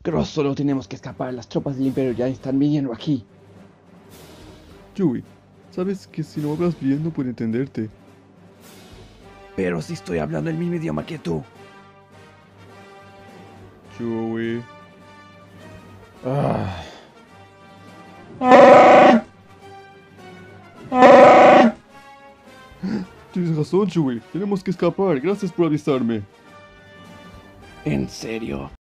Cross, solo tenemos que escapar. Las tropas del Imperio ya están viniendo aquí. Chewie, sabes que si no hablas bien no puedo entenderte. Pero si estoy hablando el mismo idioma que tú. Chewie. Ah. Tienes razón, Chewie. Tenemos que escapar. Gracias por avisarme. ¿En serio?